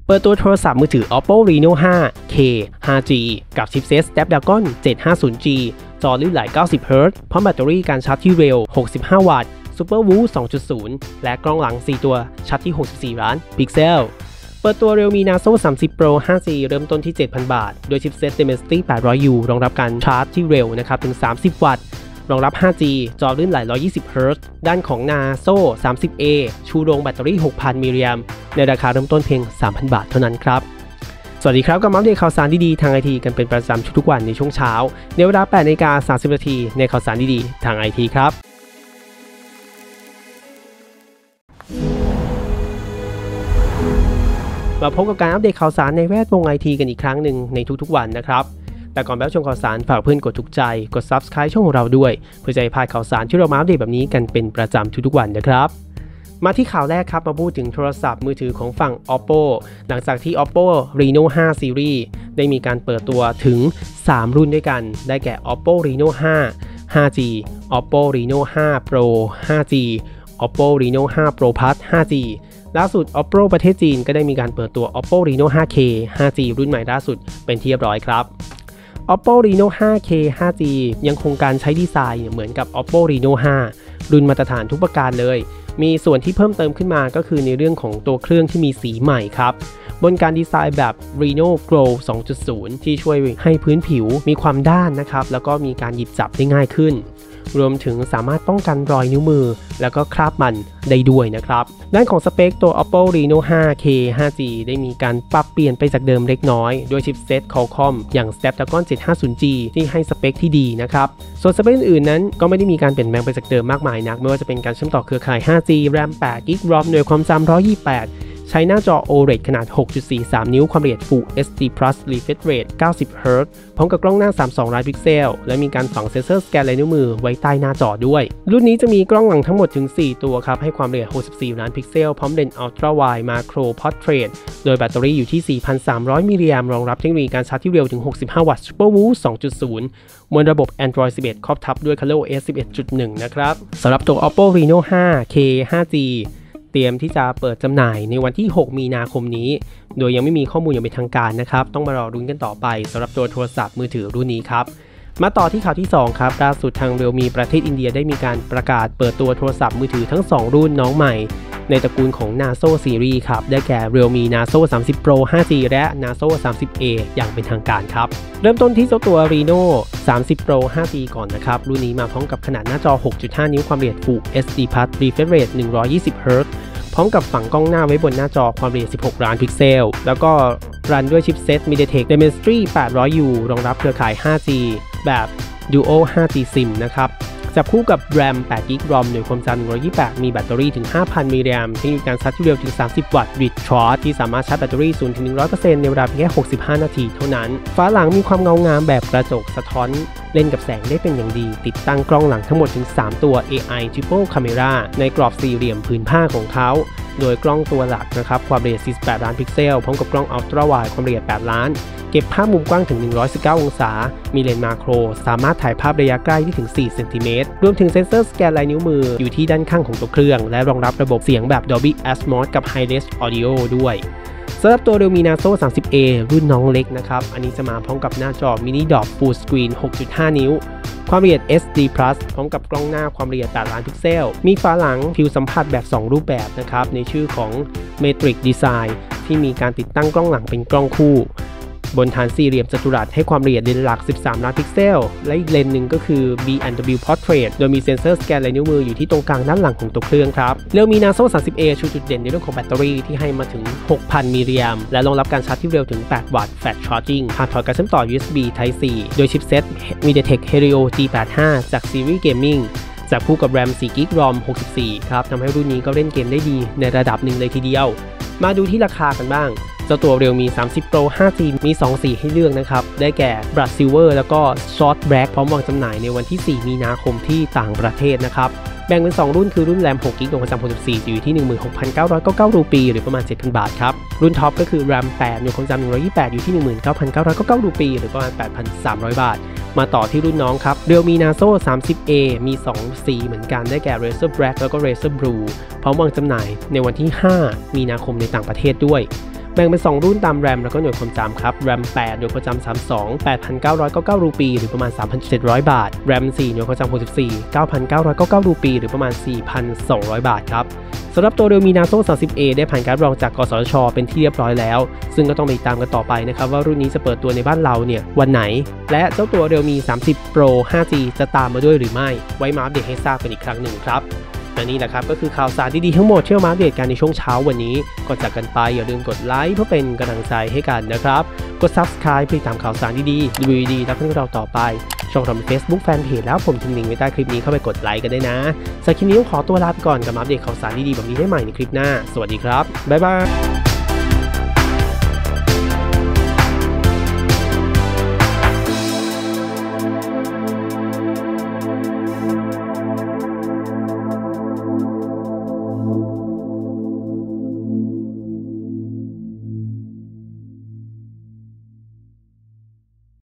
เปิดตัวโทรศัพท์มือถือ Oppo Reno 5K 5G กับชิปเซต Snapdragon 750G จอลื่นไหล 90Hz พร้อมแบตเตอรี่การชาร์จที่เร็ว 65 วัตต์ Super Woo 2.0 และกล้องหลัง 4 ตัวชัดที่ 64 ล้านพิกเซล เปิดตัว Realme Narzo 30 Pro 5G เริ่มต้นที่ 7,000 บาท โดยชิปเซต Dimensity 800U รองรับการชาร์จที่เร็วนะครับถึง 30 วัตต์ รองรับ 5G จอลื่นไหล 120Hz ด้านของ Narzo 30A ชูโรงแบตเตอรี่ 6,000 มิลลิแอมป์ในราคาเริ่มต้นเพียง 3,000 บาทเท่านั้นครับสวัสดีครับกับอัปเดตข่าวสารดีๆทางไอทีกันเป็นประจำทุกวันในช่วงเช้าในเวลา 8:30 น.ในข่าวสารดีๆทางไอทีครับมาพบกับการอัปเดตข่าวสารในแวดวงไอทีกันอีกครั้งหนึ่งในทุกๆวันนะครับแต่ก่อนรับชมข่าวสารฝากเพื่อนกดถูกใจกด Subscribe ช่องของเราด้วยเพื่อจะไม่พลาดข่าวสารที่เรามาอัปเดตแบบนี้กันเป็นประจำทุกๆวันนะครับมาที่ข่าวแรกครับมาพูดถึงโทรศัพท์มือถือของฝั่ง Oppo หลังจากที่ Oppo Reno 5 Series ได้มีการเปิดตัวถึง3รุ่นด้วยกันได้แก่ Oppo Reno 5 5G Oppo Reno 5 Pro 5G Oppo Reno 5 Pro Plus 5G ล่าสุด Oppo ประเทศจีนก็ได้มีการเปิดตัว Oppo Reno 5K 5G รุ่นใหม่ล่าสุดเป็นที่เรียบร้อยครับ Oppo Reno 5K 5G ยังคงการใช้ดีไซน์เหมือนกับ Oppo Reno 5 รุ่นมาตรฐานทุกประการเลยมีส่วนที่เพิ่มเติมขึ้นมาก็คือในเรื่องของตัวเครื่องที่มีสีใหม่ครับบนการดีไซน์แบบ Reno Glow 2.0 ที่ช่วยให้พื้นผิวมีความด้านนะครับแล้วก็มีการหยิบจับได้ง่ายขึ้นรวมถึงสามารถป้องกันรอยนิ้วมือแล้วก็คราบมันได้ด้วยนะครับด้านของสเปคตัว Oppo Reno 5K 5G ได้มีการปรับเปลี่ยนไปจากเดิมเล็กน้อยโดยชิปเซต Qualcomm อย่าง Snapdragon 750G ที่ให้สเปคที่ดีนะครับส่วนสเปคอื่นๆนั้นก็ไม่ได้มีการเปลี่ยนแปลงไปจากเดิมมากมายนักไม่ว่าจะเป็นการเชื่อมต่อเครือข่าย 5G RAM 8GB ROM หน่วยความจำ128ใช้หน้าจอ OLED ขนาด 6.43 นิ้วความละเอียด Full HD Plus Refresh Rate 90Hz พร้อมกับกล้องหน้า 32 ล้านพิกเซลและมีการฝังเซ็นเซอร์สแกนลายนิ้วมือไว้ใต้หน้าจอด้วยรุ่นนี้จะมีกล้องหลังทั้งหมดถึง 4 ตัวครับให้ความละเอียด 64 ล้านพิกเซลพร้อมเลนส์ Ultra Wide Macro Portrait โดยแบตเตอรี่อยู่ที่ 4,300 มิลลิแอมป์รองรับเทคโนโลยีการชาร์จที่เร็วถึง 65 วัตต์ Super Woo 2.0 บนระบบ Android 11 ครอบทับด้วย ColorOS 11.1 นะครับสำหรับตัว Oppo Reno 5K 5Gเตรียมที่จะเปิดจำหน่ายในวันที่ 6 มีนาคมนี้โดยยังไม่มีข้อมูลอย่างเป็นทางการนะครับต้องมารอรุ้นกันต่อไปสำหรับตัวโทรศัพท์มือถือรุ่นนี้ครับมาต่อที่ข่าวที่ 2 ครับล่าสุดทาง Realme ประเทศอินเดียได้มีการประกาศเปิดตัวโทรศัพท์มือถือทั้ง 2 รุ่นน้องใหม่ในตระกูลของ Narzo Series ครับได้แก่ Realme Narzo 30 Pro 5G และ Narzo 30A อย่างเป็นทางการครับเริ่มต้นที่เจ้าตัว Reno 30 Pro 5G ก่อนนะครับรุ่นนี้มาพร้อมกับขนาดหน้าจอ 6.5 นิ้วความละเอียด Full HD Plus Refresh Rate 120Hzพร้อมกับฝังกล้องหน้าไว้บนหน้าจอความละเอียด 16 ล้านพิกเซลแล้วก็รันด้วยชิปเซต MediaTek Dimensity 800U รองรับเครือข่าย 5G แบบ Duo 5G SIM นะครับจับคู่กับ RAM 8GB ROM หน่วยความจำ128มีแบตเตอรี่ถึง 5,000 มิลลิแอมป์ที่มีการชาร์จที่เร็วถึง 30 วัตต์ Reach Charge ที่สามารถชาร์จแบตเตอรี่ 0-100% ในเวลาเพียงแค่ 65 นาทีเท่านั้นฝาหลังมีความเงางามแบบกระจกสะท้อนเล่นกับแสงได้เป็นอย่างดีติดตั้งกล้องหลังทั้งหมดถึง 3 ตัว AI Triple Camera ในกรอบสี่เหลี่ยมผืนผ้าของเขาโดยกล้องตัวหลักนะครับความละเอียด 48 ล้านพิกเซลพร้อมกับกล้อง Ultra Wide ความละเอียด 8 ล้านเก็บภาพมุมกว้างถึง 119 องศามีเลนส์มาโครสามารถถ่ายภาพระยะใกล้ได้ถึง 4 เซนติเมตรรวมถึงเซ็นเซอร์สแกนลายนิ้วมืออยู่ที่ด้านข้างของตัวเครื่องและรองรับระบบเสียงแบบ Dolby Atmos กับ Hi-Res Audio ด้วยสำหรับตัว Realme Narzo 30A รุ่นน้องเล็กนะครับอันนี้จะมาพร้อมกับหน้าจอ Mini Dock Full Screen 6.5 นิ้วความละเอียด SD Plus พร้อมกับกล้องหน้าความละเอียด 8 ล้านพิกเซลมีฝาหลังผิวสัมผัสแบบ 2 รูปแบบนะครับในชื่อของ Matrix Design ที่มีการติดตั้งกล้องหลังเป็นกล้องคู่บนฐานสี่เหลี่ยมจัตุรัสให้ความละเอียดเลนส์หลัก 13 ล้านพิกเซลและอีกเลนส์หนึ่งก็คือ B&W Portrait โดยมีเซ็นเซอร์สแกนลายนิ้วมืออยู่ที่ตรงกลางด้านหลังของตัวเครื่องครับRealme Narzo 30A ชูจุดเด่นในเรื่องของแบตเตอรี่ที่ให้มาถึง 6,000 มิลลิแอมป์และรองรับการชาร์จที่เร็วถึง 8 วัตต์ Fast Charging ผ่านพอร์ตการเชื่อมต่อ USB Type C โดยชิปเซต MediaTek Helio G85 จาก Series Gaming จับคู่กับ RAM 4GB ROM 64ครับทำให้รุ่นนี้ก็เล่นเกมได้ดีในระดับหนึ่งเลยทีเดียวมาดูที่ราคากันบ้างเจ้าตัว Realme 30 Pro 5G มี2สีให้เลือกนะครับได้แก่ Black Silver แล้วก็ Short Black พร้อมวางจำหน่ายในวันที่ 4 มีนาคมที่ต่างประเทศนะครับแบ่งเป็น2รุ่นคือรุ่น RAM 6GB หน่วยความจำ64อยู่ที่ 16,999 รูปีหรือประมาณ 7,000 บาทครับรุ่นท็อปก็คือ RAM 8หน่วยความจำ128อยู่ที่ 19,999 รูปีหรือประมาณ 8,300 บาทมาต่อที่รุ่นน้องครับ Realme Narzo 30A มี2สีเหมือนกันได้แก่ Razer Black แล้วก็ Razer Blue พร้อมวางจำหน่ายในวันที่ 5 มีนาคมในต่างประเทศด้วยแแบ่งเป็น2รุ่นตามแรมแล้วก็หน่วยความจำครับแรม8หน่วยความจำ32 8,999 รูปีหรือประมาณ 3,700 บาทแรม4หน่วยความจำ64 9,999 รูปีหรือประมาณ 4,200 บาทครับสำหรับตัว Realme Narzo 30A ได้ผ่านการรับรองจากกสทช.เป็นที่เรียบร้อยแล้วซึ่งก็ต้องไปตามกันต่อไปนะครับว่ารุ่นนี้จะเปิดตัวในบ้านเราเนี่ยวันไหนและเจ้าตัว Realme 30 Pro 5G จะตามมาด้วยหรือไม่ไว้มาอัปเดตให้ทราบกันอีกครั้งหนึ่งครับและนี่แหละครับก็คือข่าวสารดีๆทั้งหมดที่มาอัปเดตกันในช่วงเช้าวันนี้ก่อนจากกันไปอย่าลืมกดไลค์เพื่อเป็นกำลังใจให้กันนะครับกด Subscribe เพื่อติดตามข่าวสารดีๆรีวิวดีๆและเพื่อนเราต่อไปช่องเรามี Facebook Fanpage แล้วผมทิ้งลิงก์ไว้ใต้คลิปนี้เข้าไปกดไลค์กันได้นะสำหรับคลิปนี้ต้องขอตัวลาไปก่อนกับอัปเดตข่าวสารดีๆแบบนี้ได้ใหม่ในคลิปหน้าสวัสดีครับบ๊ายบาย